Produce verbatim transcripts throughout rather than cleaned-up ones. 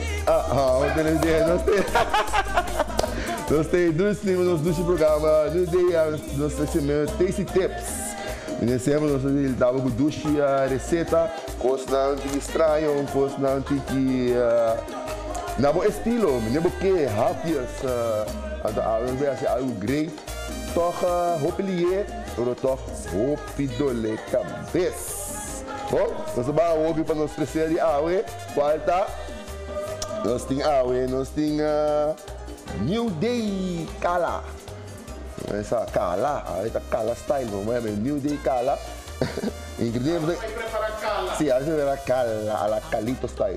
Ah, ah, ontem nós temos, nós temos. Nós temos dois livros nos programa, nós temos nós temos Tasty Tips. Nós temos nós dava com duas receita, coisa não te estranho, coisa não te que na bom estilo, nem porque rápidas, anda a ver assim algo great, toca hopelier, ou toca hopidole cabeça. Bom, nós vamos ouvir para nós crescer de água, falta. Nós temos água, nós temos New Day Kala. Essa Kala, essa Kala style, não é? New Day Kala. Ingredientes. Vai preparar Kala. Sim, a gente vai Kala, a la Calito style.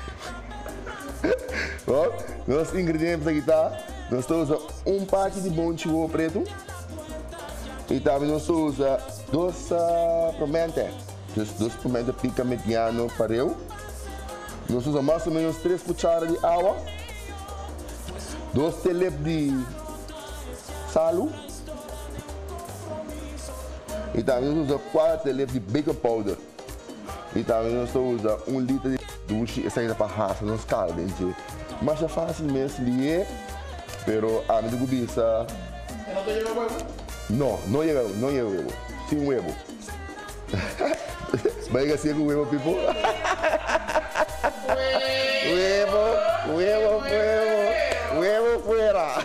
Bom, nossos ingredientes aqui tá. Nós estamos usando um pacote de bom chivo preto. E também nós usamos duas pimentas. Duas pimentas pica mediano para eu. Nós usamos mais ou menos três cucharadas de água. Dois telepes de sal. E também nós usamos quatro telepes de baking powder. E também nós usamos um litro de doce. Essa ainda para raça, não escala, gente. Mas é fácil mesmo, é. Pero a mim do bisa. ¿No te llega huevo? No, no llega huevo, no llega huevo. Sin huevo. ¿Va a ser con huevo, people? Huevo, huevo, huevo, huevo fuera.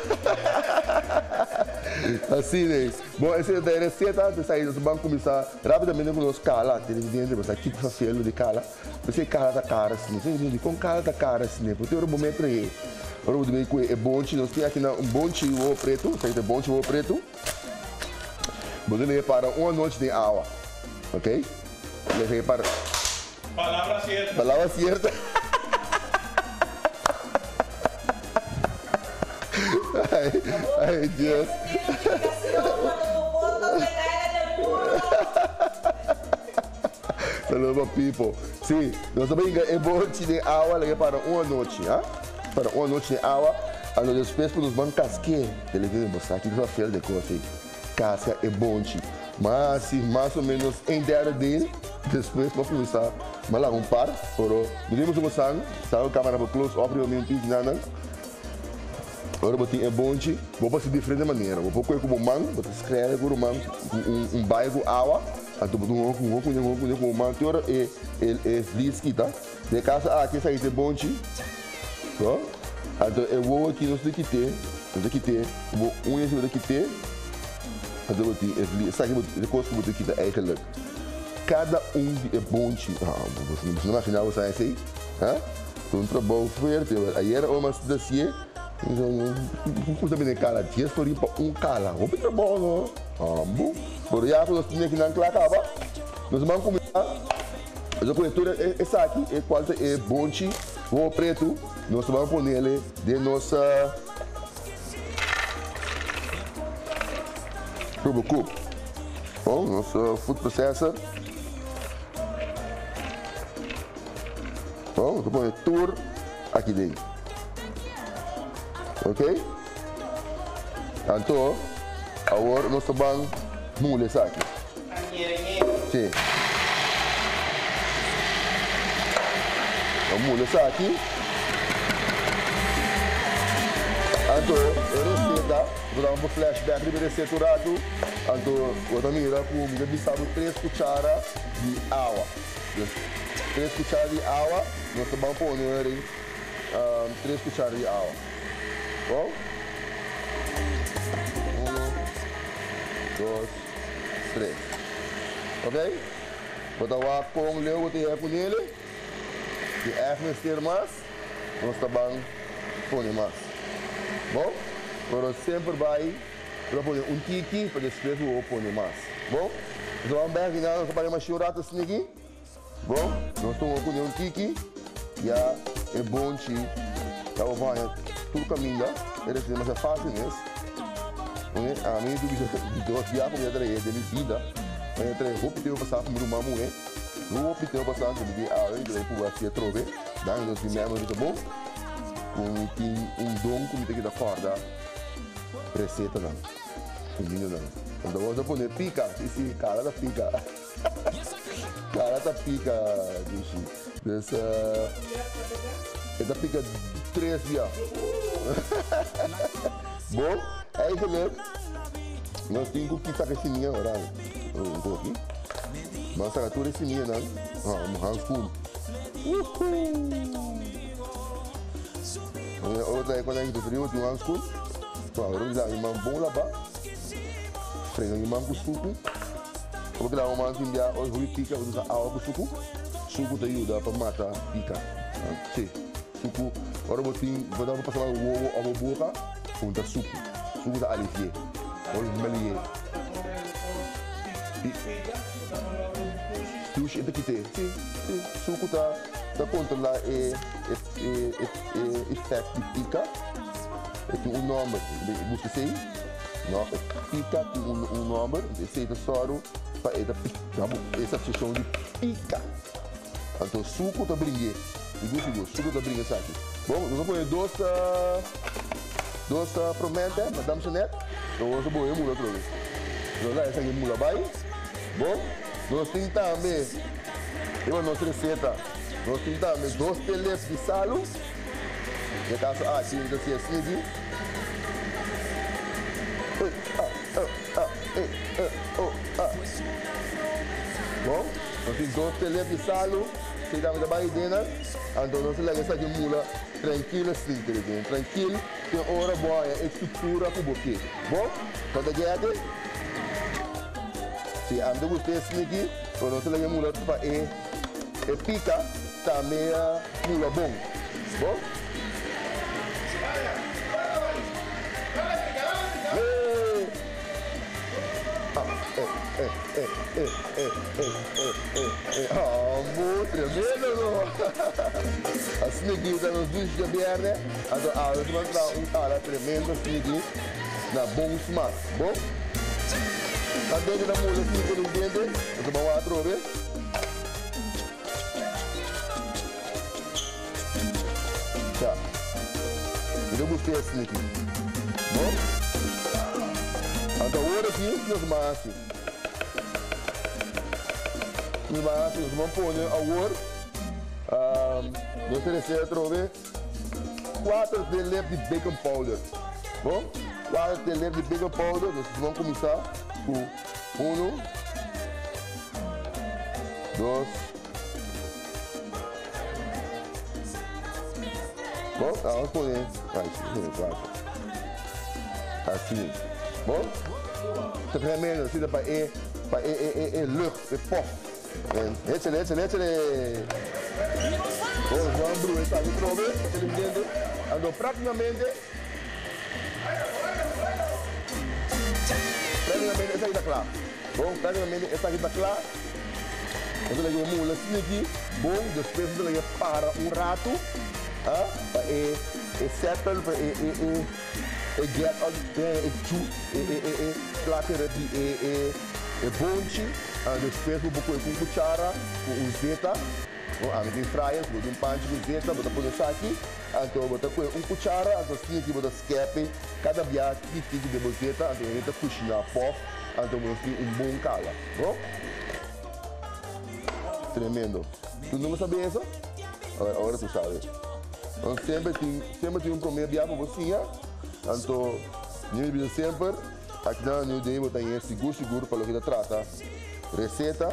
Assim, né? Bom, essa é a receita de sair. Nós vamos começar rapidamente com os cala. Televidente, você aqui com essa de cala. Você cala da cara, assim. Você diz, com cala da cara, assim. Porque o momento é. O momento é bom. Nós temos aqui um bom chivo preto. Isso aí é bom chivo preto. Você leva para uma noite de água. Ok? Leva para. Palavra cierta. Palavra certa. Ai, ai, Deus. Saludos, people. Sim, nós também é bom de água para uma noite, hein? Para uma noite de água. A nós depois nos vamos casquer. Ele vai mostrar aqui que feira de coisa. Casca é bom, mas se mais ou menos em dentro dele, depois vamos começar. Mas lá um par, por devemos começar. Sabe a câmera para close up, eu me fiz nada. Agora vou ter é bom, vou fazer de diferente maneira. Vou pôr como mango, vou escrever como mango, um um bairro água. Então vou um um um um um um mango, e é flisky, tá? De casa aqui sai de bom, então eu vou aqui nós daqui ter, nós daqui ter, vou um esse daqui ter. Então vou ter, essa aqui vou coisa vou aqui da eigenlijk. Cada um é bom, ah, você não imagina você aí, hein? Então um trabalho forte. Aí era uma cidade. Então, também tem cala, tinha história para um cala. Vou pedir bom, não? Ah, bom. Por aí, nós tínhamos que não clacava. Nós vamos começar. A cobertura é essa aqui, é quase é bonchi, o preto. Nós vamos pôr nele de nossa turbo cup. Bom, nosso food processor. Bom, eu vou pôr tour aqui dentro. Ok? Então, agora nós vamos mule isso aqui. Sim. Vamos mule isso aqui. Então, eu receita, vamos para o flashback de receita rato. Então, eu também irá com o bisabo três cucharas de água. três cucharas de água, nós vamos pôr três cucharas de água. Bom? Um, dois, três. Ok? Vou dar o com o leu, vou ter com ele. E é mestre mais. Nós também põe mais. Bom? Agora sempre vai para pôr um tiki para depois vou pôr mais. Bom? Nós vamos ver nós vamos fazer uma churrata assim aqui. Bom? Nós estamos com um tiki. E é bom que tá bom. Tudo caminho, ele mas é fácil mesmo. A mim do dois dias como eu trabalhei de vida, mas eu trabalhei roupa eu passar por uma mulher, roupa eu passar por dia a hora de para se trove, daí nós vimos muito bom, com um dom como tem que dar corda, receita não, caminho não. Então vamos pôr pica, esse cara da pica, cara da pica, dessa Essa pica três dias. Bom, eigenlijk, nós temos que quitar esse minha agora. Um pouquinho. Mas a toda esse minha, né? Ah, um handscoon. Outra é quando a gente frio, tem um handscoon. Agora, eu vou dar um bom lá, frega um mango suco. Eu vou dar um mango de água, eu vou picar, eu vou usar água com suco. Suco te ajuda para matar pica. Sim, suco. Agora eu vou dar para passar o ovo à boca com o suco. Suco da alivier. Ou melier. Tush itu kita. Sim, sim. Suco tá tá controlar é é é efeito de pica. Tem um nome, busca sei. Não, pica tem um um nome, sei da soro para essa pica, essa sessão de pica. Então suco tá brinque. Digo digo, suco tá brinque aqui. Bom, nós vamos pôr dois dois promete, madame Jeanette. Então vamos pôr mula outra vez. Nós lá essa aqui mula vai. Bom, nós temos também, eu a nossa receita, nós temos também dois teles de salo. No caso, ah, sim, então se é assim aqui. Bom, nós temos dois teles de salo, que dá uma barriga, então nós levamos essa aqui mula tranquila, assim, tranquilo, tem hora boa, é estrutura para o buquê. Bom, quando é que se anda vocês aqui, quando você leva mula para e e pica, também a mula bom. Bom? É, é, é, é, é, é, é, amor, tremendo, assim aqui, está nos dois de verde, então, ah, eu vou mostrar um cara tremendo assim aqui, na bom smart, bom? A dentro da mula assim por dentro, eu vou lá trover. Tá. Eu gostei assim aqui. Bom? Então agora aqui nós vamos assim. Nós vamos assim, nós vamos pôr agora. Nós temos que trover quatro teles de bacon powder. Bom? quatro teles de bacon powder, nós vamos começar. Um, dois. Bom, vamos pôr assim. Bom, tremendo, assim, para e, para e, e, e, lucht, e pop. Hetzel, hetzel, hetzel. Bom, vamos abrir essa aqui, trove, você entende? Então, praticamente, praticamente essa aqui está clara. Bom, praticamente essa aqui está clara. Você leva a mula assim aqui. Bom, depois você leva para um rato. Ah, para e, e settle, para e, e, e, e get on, e, chu, e, e, e, e, plater de, e, e, e bonche. Ah, depois você põe com cuchara, com um zeta. Bom, a gente fry, você põe um panche com zeta, você põe isso aqui. Então, você põe um cuchara, então assim aqui você escape. Cada dia que fica de bozeta, então a gente cozinha a pó, então você tem um bom cala. Bom? Tremendo. Tu não sabia isso? Agora, agora tu sabe. Então, sempre tem, sempre tem um primeiro dia para você. Então, eu digo sempre, aqui na New Day, eu tenho seguro, seguro para o que trata. Receita.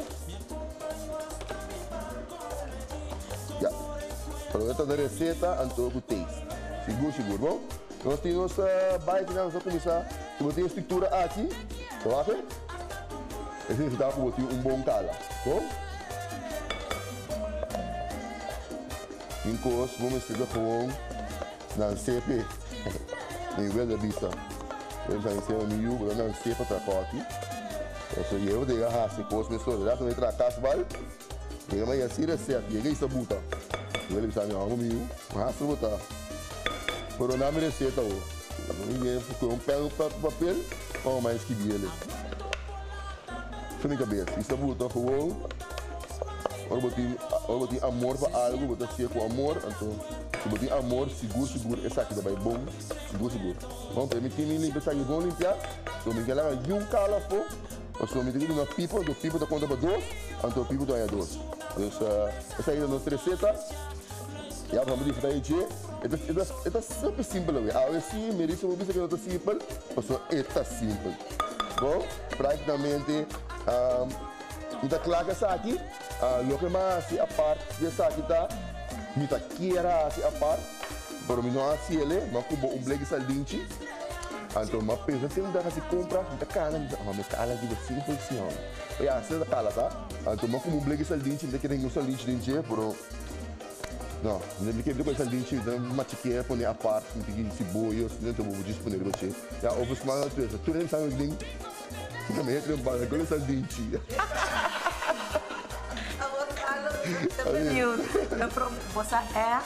Já. Para o que trata receita, então o taste. Seguro, seguro, bom? Nós temos nossa bike, nós vamos começar. Se você tem a estrutura aqui, tá vendo? Esse é para você um bom cala, bom? Incos, vamos estudar com na C P. Nem vê da vista. Eu já ensino a mim, eu não sei para tratar aqui. Eu sou eu, de a se cos pessoas, já também tratar as vai. Eu não ia ser certo, eu ia isso buta. Eu ele sabe algo meu, mas eu botar. Por não me receita o. Ninguém ficou um pé no papel, ou mais que ele. Fim de cabeça, isso buta com Agora eu botei amor para algo, eu botei com amor, então eu botei amor, seguro, seguro, essa aqui também é bom, seguro, seguro. Vamos permitir me limpar essa aqui, vamos limpar, então me quero de um cala, pô, então me tenho uma pipa, do pipa da conta para dois, então o pipa da é dois. Então essa aí é a nossa receita, Ya vamos disfrutar de isso. Itu super simples, we. Ahora sim, me dice que não é simples, mas é simples. Bom, praticamente, um, então claro que essa aqui, o que mais se a parte dessa aqui tá, me tá queira se a parte, para mim não assim ele, mas como um blegue saldinho. Então, uma pessoa tem que se comprar, muita cala, mas cala aqui de simples assim, ó. E assim da cala, tá? Então, mas como um blegue saldinho, tem que ter um saldinho dentro, pero não, não é que depois saldinho, então uma chiqueira põe a parte, tem que cebola, assim, então vou disponível para você. Já houve uma outra coisa, tu nem sabe o que também é um bala, agora saldinho. Você é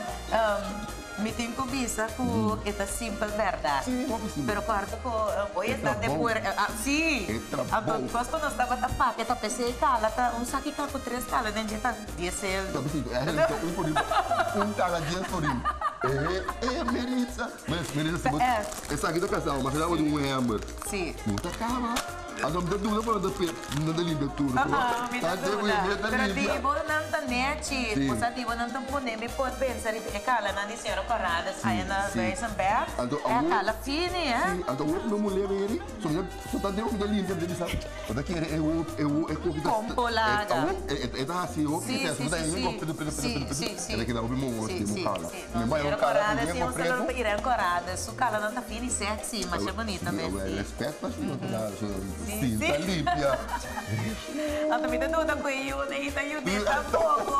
me tem cobiça com esta simples verdade. Sim, vamos sim. Pero quarto ko hoy está depois sim. Então nós quando estava a papo, esta pessoa cala, tá um saque cá com três cala dentro tá diesel. Então, assim, é um por um cala dia por um. É, é, Melissa. Mas, Melissa, essa aqui do casal, mas ela é um hammer. Sim. Muita calma. A nome da dúvida para não da língua tudo. Ah, me dá dúvida. Pero di bo nang tanete, você di bo nang tampone, me pode pensar e cala na de senhora paradas, aí na vez em pé. É cala fine, é? Sim, então o não mulher ele, só só tá dentro da língua dele, sabe? O daqui é o é o é corrida. Compolada. É é da assim, o que é, você tá indo com pedo pedo pedo pedo. Ele que dá o bimo, o cala. Me vai o cala, me vai preto. Irã corada, su cala não tá fine sexy, mas é bonita mesmo. Respeito, mas não tá. Sim, tá limpia. Ang dami na doon ang kuyo na itayo dito ang pogo.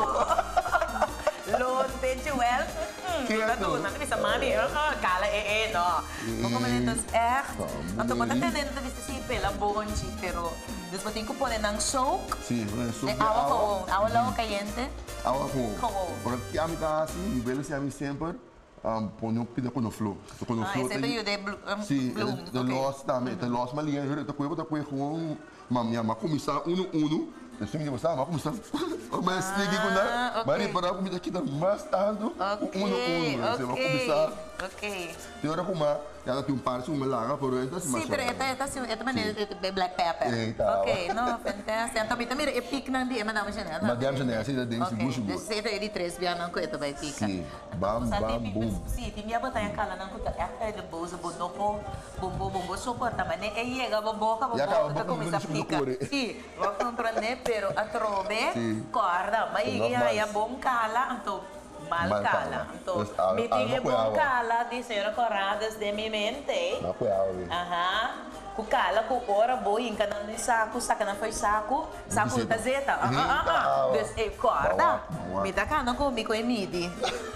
Loan, Benjuel. Kita doon, ang bisa mani. Kala eh eh, no. Kung kumalintos, eh. Ang tumatang tanin, ang bisa sipil, ang bonchi. Pero, después tengo que poner ng soak. Sim, soak. Agua con, agua lang caliente. Agua com. Com. Porque a mim tá assim, velho se a mim sempre. Um, põe um pida com o flow. Com o flow. Ah, esse é o de bloom. Sim, de loss também. De loss, mas ali eu tô com eu tô com com uma minha uma comissão uno uno. Eu sei que você uma comissão. Mas explique com nada. Mas para a comida aqui dá mais tarde. Uno uno. Você vai começar. Ok. Tem hora como ela tem um par de uma larga por aí, assim. Sim, pero esta esta sim, esta maneira é black pepper. Ok, não, fantástico. Então, também também é pique não dia, mas não mas não. Mas deve ser assim, deve ser bucho. Deve ser ele três via não coisa vai picar. Sim, bam bam boom. Sim, tem minha botar em cala não coisa. É de bolsa, bonopo, bombo bombo suporta, mas é aí é boca boca boca começa a picar. Sim, vou compreender, pero a trobe corda, mas aí é bom cala, então mal cala. Então, me tinha bom cala de ser coradas de minha mente. Não foi algo. Aham. O cala, com ora boa, em cada um saco, saca não foi saco, saco da zeta. Ah, ah, ah. Des, corda. Me dá cana comigo e midi.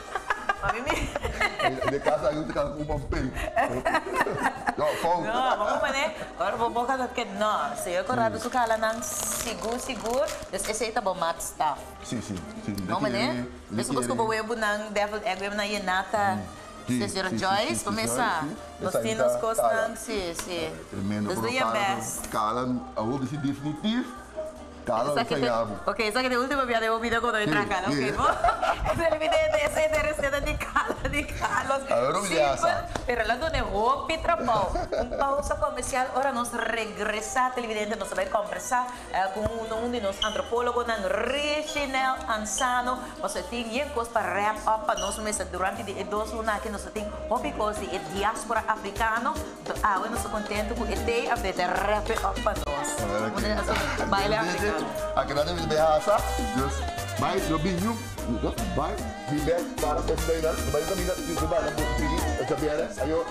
De casa eu tenho um papel. Não, fogo. Não, vamos fazer. Agora vou botar que não. Se eu corado su cala não seguro seguro, des esse tá bom mat stuff. Sim, sim, sim. Vamos fazer. Isso que eu vou ver nang devil egg na yenata. Senhora Joyce, começar. Nós temos coisas não, sim, sim. Tremendo. Das do your best. Cala, a outra se definitivo. Cala, esa que te, ok, esa que de último me había video cuando entra acá, ok, ¿no? El video de ese de receta de cala, de Carlos. Simple, pero hablando de roupa y trapão. Un pausa comercial, ahora nos regresa televidente, nos va a conversar con uno de los antropólogos, Richinel Ansano. Nós temos coisas para wrap up para nós mesmo durante dois lunas que nós temos hobby coisas de diáspora africana. Ah, eu estou contente com a ideia de wrap up para nós. Baile africano. Agrada me behaça, dus vai no binho, dus vai bibe para pemdainan, vai na mina di ba na buti ni, sa biara, ayo.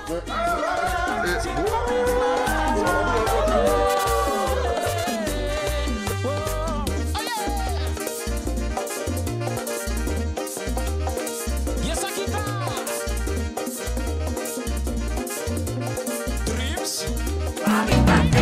Yes, aqui tá. Trips.